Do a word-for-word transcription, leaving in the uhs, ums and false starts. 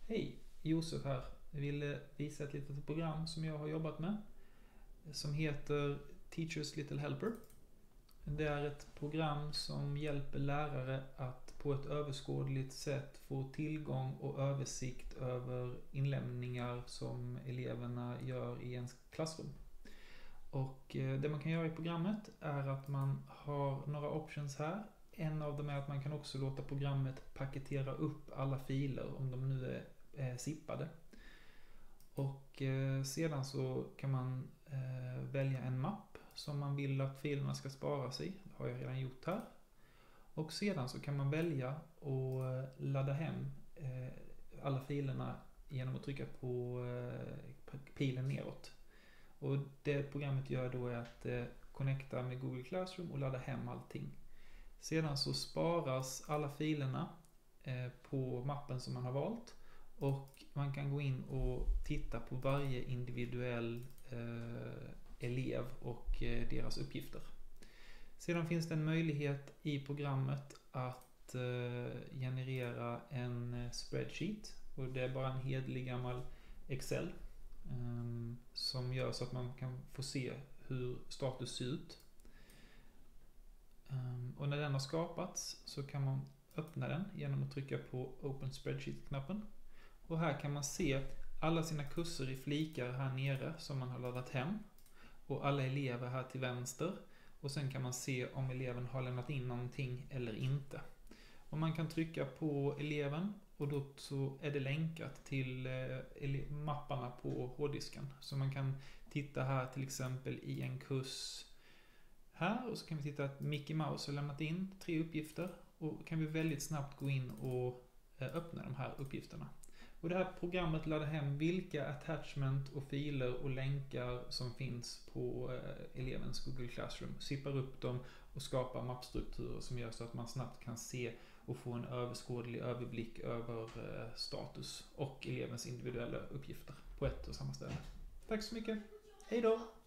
Hej, Josef här. Jag vill visa ett litet program som jag har jobbat med som heter Teachers Little Helper. Det är ett program som hjälper lärare att på ett överskådligt sätt få tillgång och översikt över inlämningar som eleverna gör i ens klassrum. Och det man kan göra i programmet är att man har några options här. En av dem är att man kan också låta programmet paketera upp alla filer om de nu är eh, zippade. Och eh, sedan så kan man eh, välja en mapp som man vill att filerna ska sparas i. Det har jag redan gjort här. Och sedan så kan man välja att ladda hem eh, alla filerna genom att trycka på eh, pilen neråt. Och det programmet gör då är att eh, connecta med Google Classroom och ladda hem allting. Sedan så sparas alla filerna eh, på mappen som man har valt. Och man kan gå in och titta på varje individuell eh, elev och eh, deras uppgifter. Sedan finns det en möjlighet i programmet att eh, generera en spreadsheet. Och det är bara en hedlig gammal Excel eh, som gör så att man kan få se hur status ser ut. Um, och när den har skapats så kan man öppna den genom att trycka på Open Spreadsheet-knappen. Och här kan man se alla sina kurser i flikar här nere som man har laddat hem. Och alla elever här till vänster. Och sen kan man se om eleven har lämnat in någonting eller inte. Och man kan trycka på eleven och då så är det länkat till eh, mapparna på hårddisken. Så man kan titta här till exempel i en kurs här, och så kan vi titta att Mickey Mouse har lämnat in tre uppgifter och kan vi väldigt snabbt gå in och öppna de här uppgifterna. Och det här programmet laddar hem vilka attachment och filer och länkar som finns på elevens Google Classroom. Zippar upp dem och skapar mappstrukturer som gör så att man snabbt kan se och få en överskådlig överblick över status och elevens individuella uppgifter på ett och samma ställe. Tack så mycket. Hej då!